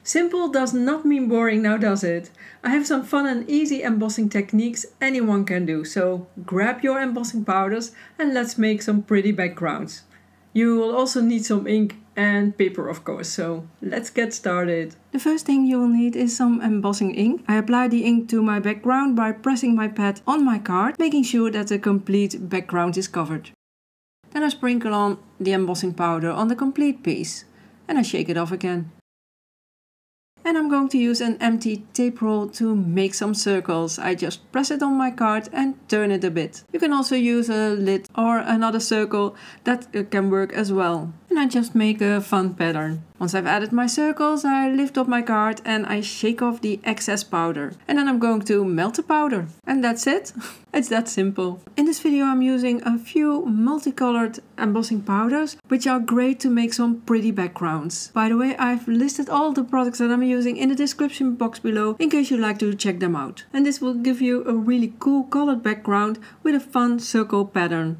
Simple does not mean boring now, does it? I have some fun and easy embossing techniques anyone can do, so grab your embossing powders and let's make some pretty backgrounds. You will also need some ink and paper, of course, so let's get started. The first thing you will need is some embossing ink. I apply the ink to my background by pressing my pad on my card, making sure that the complete background is covered. Then I sprinkle on the embossing powder on the complete piece and I shake it off again. And I'm going to use an empty tape roll to make some circles. I just press it on my card and turn it a bit. You can also use a lid or another circle, that can work as well. And I just make a fun pattern. Once I've added my circles, I lift up my card and I shake off the excess powder. And then I'm going to melt the powder. And that's it. It's that simple. In this video I'm using a few multicolored embossing powders, which are great to make some pretty backgrounds. By the way, I've listed all the products that I'm using in the description box below in case you'd like to check them out. And this will give you a really cool colored background with a fun circle pattern.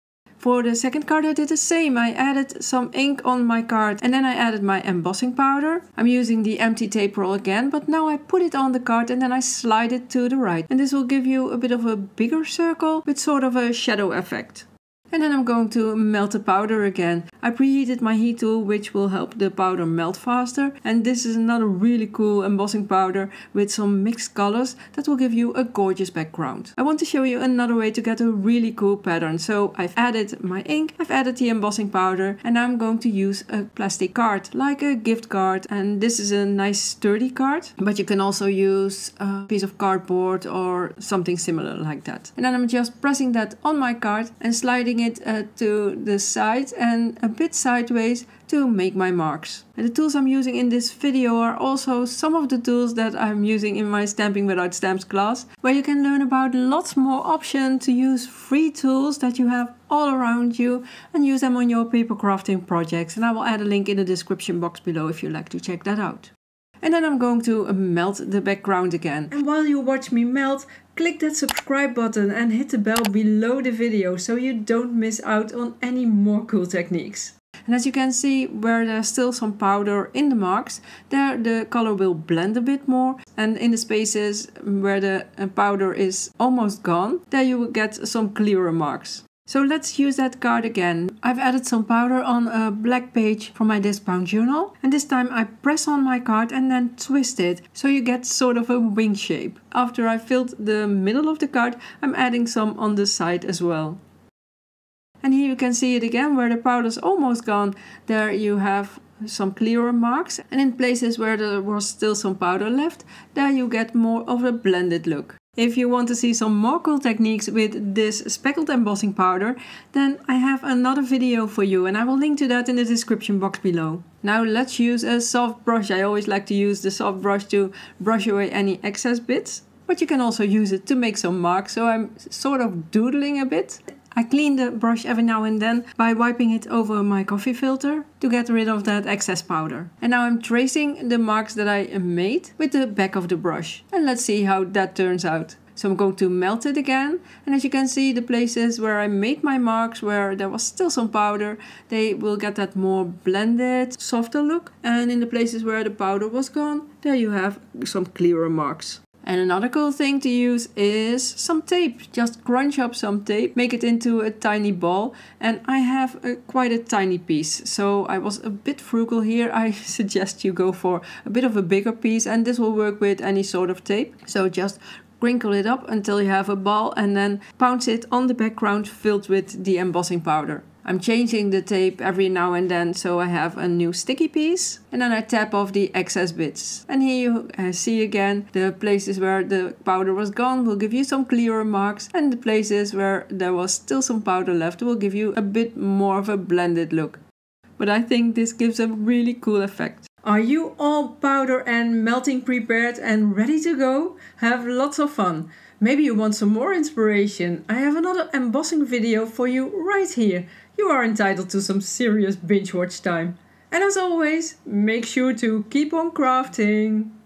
For the second card I did the same. I added some ink on my card and then I added my embossing powder. I'm using the empty tape roll again, but now I put it on the card and then I slide it to the right. And this will give you a bit of a bigger circle with sort of a shadow effect. And then I'm going to melt the powder again. I preheated my heat tool, which will help the powder melt faster. And this is another really cool embossing powder with some mixed colors that will give you a gorgeous background. I want to show you another way to get a really cool pattern. So I've added my ink, I've added the embossing powder, and now I'm going to use a plastic card, like a gift card. And this is a nice sturdy card, but you can also use a piece of cardboard or something similar like that. And then I'm just pressing that on my card and sliding it to the side and a bit sideways to make my marks. And the tools I'm using in this video are also some of the tools that I'm using in my Stamping Without Stamps class, where you can learn about lots more options to use free tools that you have all around you and use them on your paper crafting projects. And I will add a link in the description box below if you'd like to check that out. And then I'm going to melt the background again. And while you watch me melt, click that subscribe button and hit the bell below the video so you don't miss out on any more cool techniques. And as you can see, where there's still some powder in the marks, there the color will blend a bit more. And in the spaces where the powder is almost gone, there you will get some clearer marks. So let's use that card again. I've added some powder on a black page from my desk bound journal. And this time I press on my card and then twist it, so you get sort of a wing shape. After I filled the middle of the card, I'm adding some on the side as well. And here you can see it again, where the powder's almost gone. There you have some clearer marks. And in places where there was still some powder left, there you get more of a blended look. If you want to see some more cool techniques with this speckled embossing powder, then I have another video for you and I will link to that in the description box below. Now let's use a soft brush. I always like to use the soft brush to brush away any excess bits, but you can also use it to make some marks, so I'm sort of doodling a bit. I clean the brush every now and then by wiping it over my coffee filter to get rid of that excess powder. And now I'm tracing the marks that I made with the back of the brush. And let's see how that turns out. So I'm going to melt it again. And as you can see, the places where I made my marks, where there was still some powder, they will get that more blended, softer look. And in the places where the powder was gone, there you have some clearer marks. And another cool thing to use is some tape. Just crunch up some tape, make it into a tiny ball. And I have quite a tiny piece, so I was a bit frugal here. I suggest you go for a bit of a bigger piece, and this will work with any sort of tape. So just crinkle it up until you have a ball and then pounce it on the background filled with the embossing powder. I'm changing the tape every now and then so I have a new sticky piece, and then I tap off the excess bits. And here you see again the places where the powder was gone will give you some clearer marks, and the places where there was still some powder left will give you a bit more of a blended look. But I think this gives a really cool effect. Are you all powder and melting prepared and ready to go? Have lots of fun. Maybe you want some more inspiration. I have another embossing video for you right here. You are entitled to some serious binge watch time. And as always, make sure to keep on crafting.